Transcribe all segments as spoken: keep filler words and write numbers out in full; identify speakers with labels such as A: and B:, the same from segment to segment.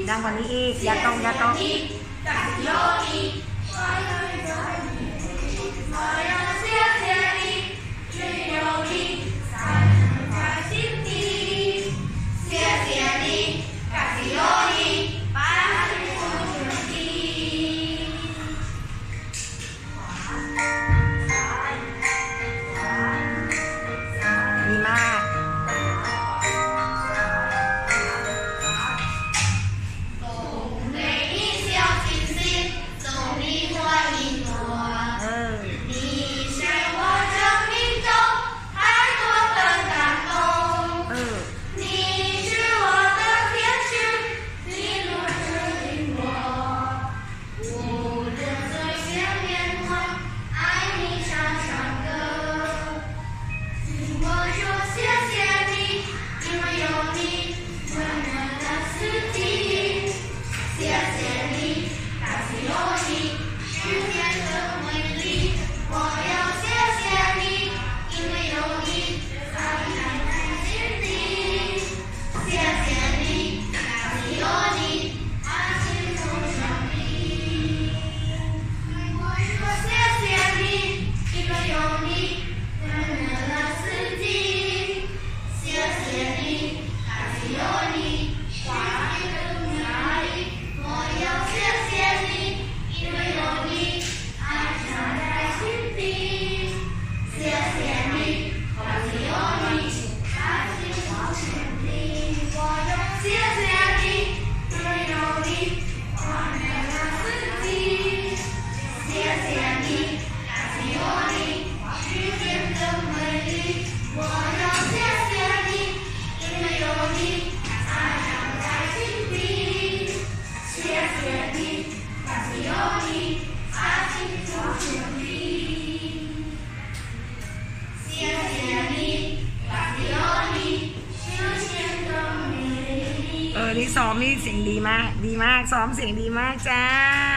A: ดังกว่านี้อีกอย่าต้องอย่าต้องนี่ซ้อมนี่เสียงดีมากดีมากซ้อมเสียงดีมากจ้า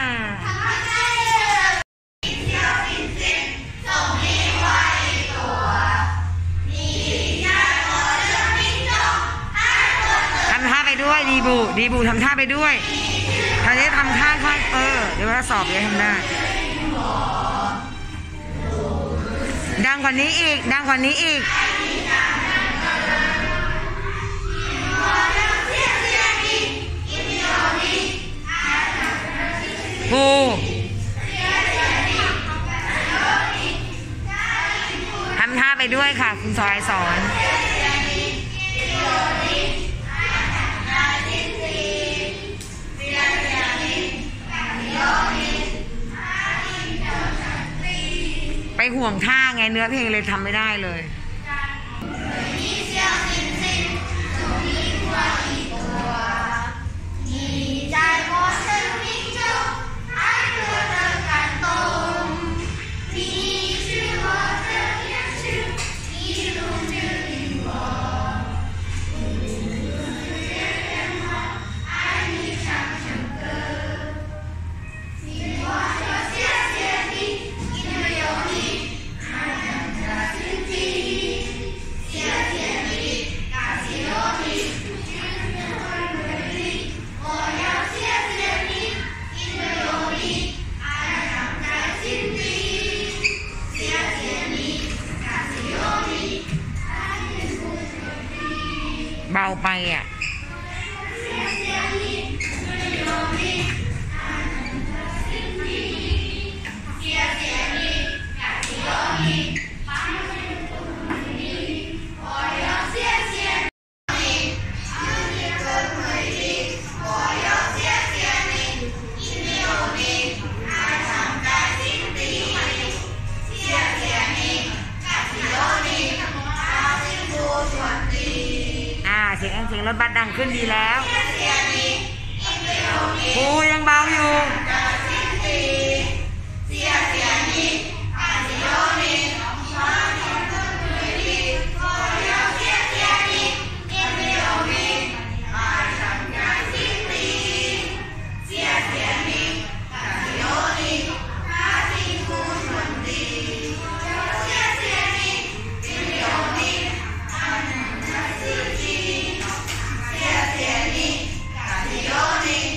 A: ทำท่าไปด้วยดีบูดีบูทำท่าไปด้วยท่านี้ทำท่าค่อยเออเดี๋ยวว่าสอบเลยทำได้ดังกว่านี้อีกดังกว่านี้อีกภูทำท่าไปด้วยค่ะคุณซอยสอนไปห่วงท่าไงเนื้อเพลงเลยทำไม่ได้เลยเบาไปอ่ะเสียงเสียงรถบัสดังขึ้นดีแล้วปูยังเบาอยู่
B: Yo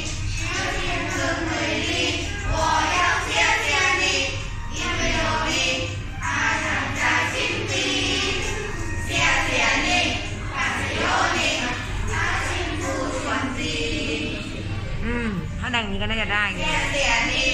A: ก็น่าจะได้ไง
B: เสียนี่